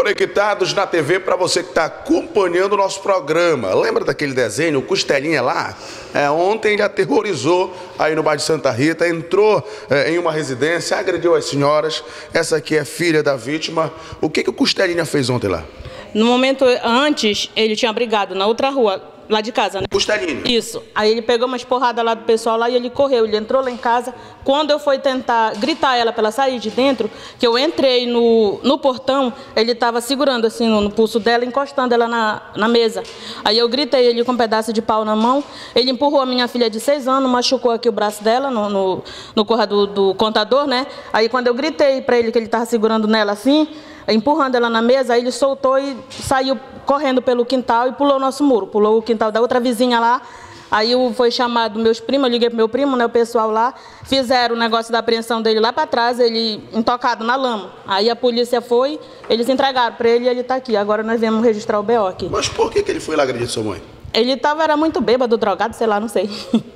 Conectados na TV para você que está acompanhando o nosso programa. Lembra daquele desenho, o Costelinha lá? Ontem ele aterrorizou aí no bairro de Santa Rita, entrou em uma residência, agrediu as senhoras. Essa aqui é filha da vítima. O que o Costelinha fez ontem lá? No momento antes, ele tinha brigado na outra rua, lá de casa, né? Costelinha. Isso. Aí ele pegou umas porradas lá do pessoal lá e ele correu. Ele entrou lá em casa. Quando eu fui tentar gritar ela para ela sair de dentro, que eu entrei no portão, ele estava segurando assim no pulso dela, encostando ela na mesa. Aí eu gritei, ele com um pedaço de pau na mão. Ele empurrou a minha filha de 6 anos, machucou aqui o braço dela no corredor do contador, né? Aí quando eu gritei para ele que ele estava segurando nela assim, empurrando ela na mesa, aí ele soltou e saiu correndo pelo quintal e pulou o nosso muro, pulou o quintal da outra vizinha lá. Aí foi chamado meus primos, eu liguei pro meu primo, né, o pessoal lá, fizeram o negócio da apreensão dele lá para trás, ele intocado na lama. Aí a polícia foi, eles entregaram para ele e ele está aqui. Agora nós viemos registrar o BO aqui. Mas por que ele foi lá agredir sua mãe? Ele era muito bêbado, drogado, sei lá, não sei.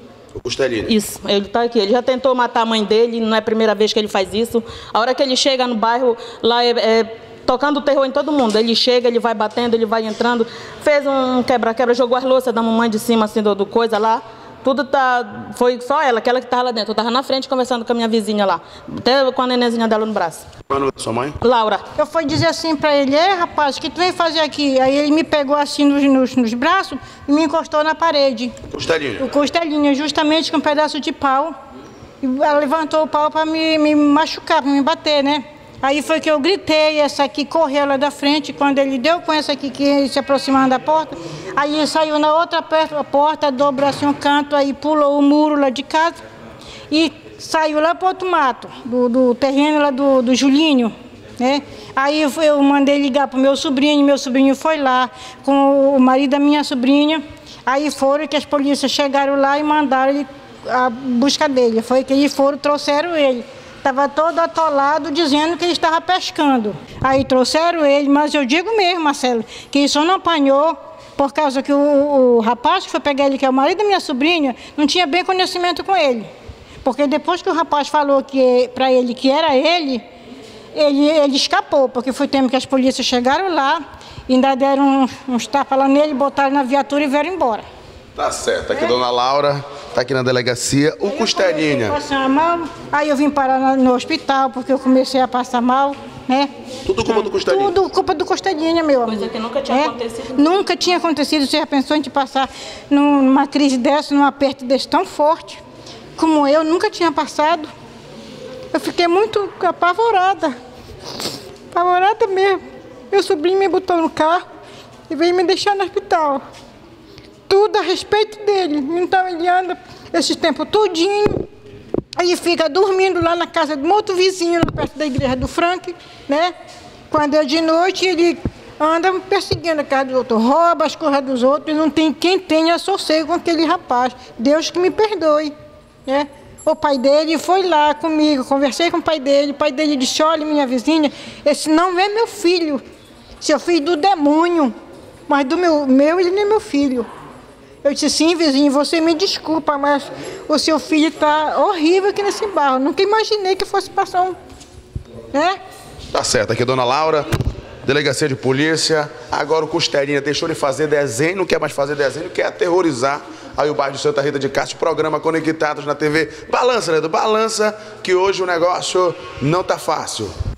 O Costelinha? Isso, ele está aqui. Ele já tentou matar a mãe dele, não é a primeira vez que ele faz isso. A hora que ele chega no bairro, lá tocando terror em todo mundo. Ele chega, ele vai batendo, ele vai entrando. Fez um quebra-quebra, jogou as louças da mamãe de cima, assim, do coisa lá. Tudo foi só ela, aquela que estava lá dentro. Eu estava na frente conversando com a minha vizinha lá, até com a nenenzinha dela no braço. Qual é o nome da sua mãe? Laura. Eu fui dizer assim para ele: rapaz, o que tu vem fazer aqui? Aí ele me pegou assim nos braços e me encostou na parede. Costelinha? O Costelinha, justamente com um pedaço de pau. E ela levantou o pau para me machucar, para me bater, né? Aí foi que eu gritei, essa aqui correu lá da frente, quando ele deu com essa aqui que se aproximando da porta, aí ele saiu na outra porta, dobrou assim um canto, aí pulou o muro lá de casa e saiu lá para outro mato, do terreno lá do Julinho, né? Aí eu mandei ligar para o meu sobrinho foi lá com o marido da minha sobrinha, aí foram que as polícias chegaram lá e mandaram ele a busca dele, foi que eles foram, trouxeram ele. Estava todo atolado, dizendo que ele estava pescando. Aí trouxeram ele, mas eu digo mesmo, Marcelo, que ele só não apanhou por causa que o rapaz que foi pegar ele, que é o marido da minha sobrinha, não tinha bem conhecimento com ele. Porque depois que o rapaz falou para ele que era ele escapou, porque foi tempo que as polícias chegaram lá, ainda deram uns tapas lá nele, botaram na viatura e vieram embora. Tá certo, aqui Dona Laura, tá aqui na delegacia, o Costelinha. Aí eu vim parar no hospital, porque eu comecei a passar mal, né? Tudo culpa do Costelinha? Tudo culpa do Costelinha, meu amigo. Coisa que nunca tinha acontecido. Nunca tinha acontecido. Você já pensou em te passar numa crise dessa, num aperto desse tão forte, como eu nunca tinha passado? Eu fiquei muito apavorada. Apavorada mesmo. Meu sobrinho me botou no carro e veio me deixar no hospital. Tudo a respeito dele. Então ele anda esse tempo todinho, ele fica dormindo lá na casa de um outro vizinho, lá perto da igreja do Frank, né? Quando é de noite, ele anda perseguindo a casa dos outros, rouba as coisas dos outros, e não tem quem tenha sossego com aquele rapaz. Deus que me perdoe, né? O pai dele foi lá comigo, conversei com o pai dele disse: olha, minha vizinha, esse não é meu filho, seu filho do demônio, mas do meu ele não é meu filho. Eu disse: sim, vizinho, você me desculpa, mas o seu filho está horrível aqui nesse bairro. Nunca imaginei que fosse passar né? Tá certo, aqui Dona Laura, delegacia de polícia. Agora o Costelinha deixou de fazer desenho, não quer mais fazer desenho, quer aterrorizar aí o bairro de Santa Rita de Castro. Programa Conectados na TV. Balança, né? Balança, que hoje o negócio não tá fácil.